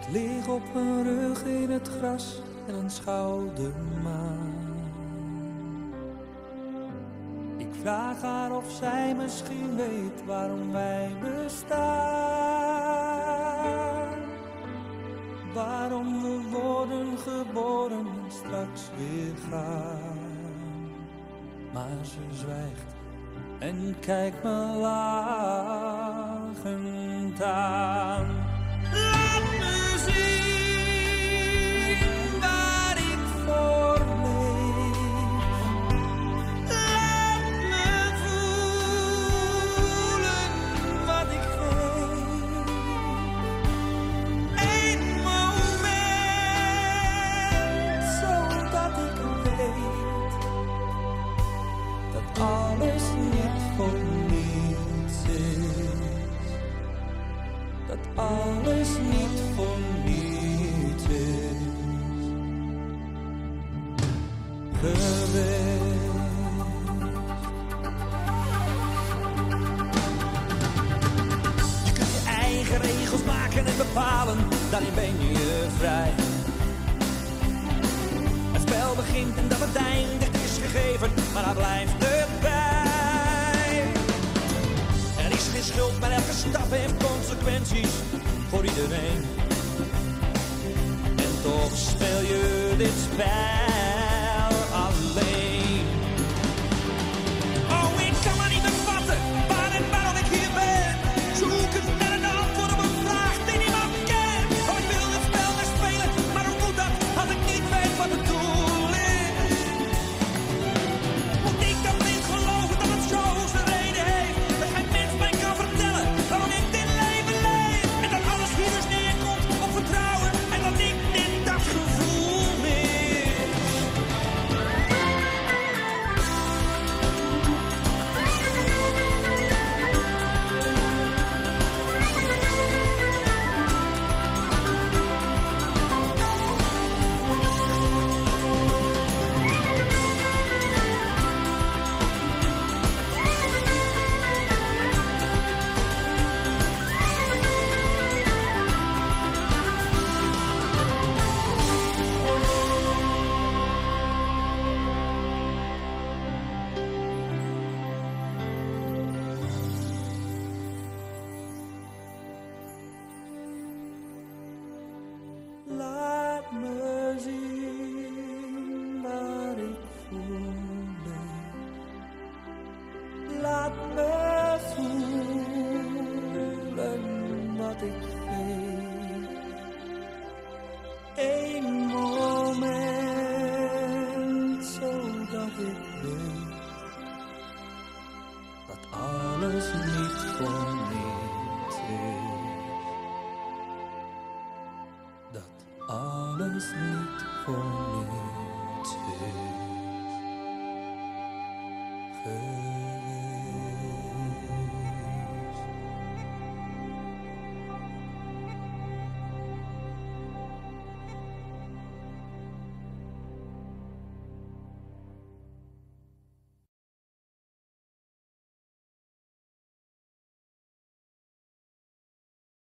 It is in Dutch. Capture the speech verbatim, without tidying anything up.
Ik lig op mijn rug in het gras en aanschouw de maan. Ik vraag haar of zij misschien weet waarom wij bestaan. Waarom we worden geboren en straks weer gaan. Maar ze zwijgt en kijkt me lachend aan. Laat me zien waar ik voor leef. Laat me voelen wat ik geef. Eén moment, zodat ik weet dat alles niet voor niets is. Dat alles niet voor niets is geweest. Je kunt je eigen regels maken en bepalen, daarin ben je vrij. Het spel begint en dat het eindigt is gegeven, maar daar blijft het bij. Er is geen schuld, maar elke stap heeft consequenties voor iedereen. En toch speel je dit spel alleen. Oh, ik kan maar niet bevatten waar en waarom ik hier ben. Zoekend naar een antwoord op een vraag die niemand kent. Oh, ik wil het spel weer spelen, maar hoe moet dat als ik niet weet wat het doel is? Moet ik dan blind geloven dat het zo zijn reden heeft? Dat geen mens mij kan vertellen waarom ik dit leven leef. En dat alles hier dus neerkomt op vertrouwen. En dat ik dit dat gevoel mis. Laat me zien waar ik voor leef. Laat me voelen wat ik geef. Eén moment, zodat ik weet dat alles niet voor niets is. Dat alles niet voor niets is.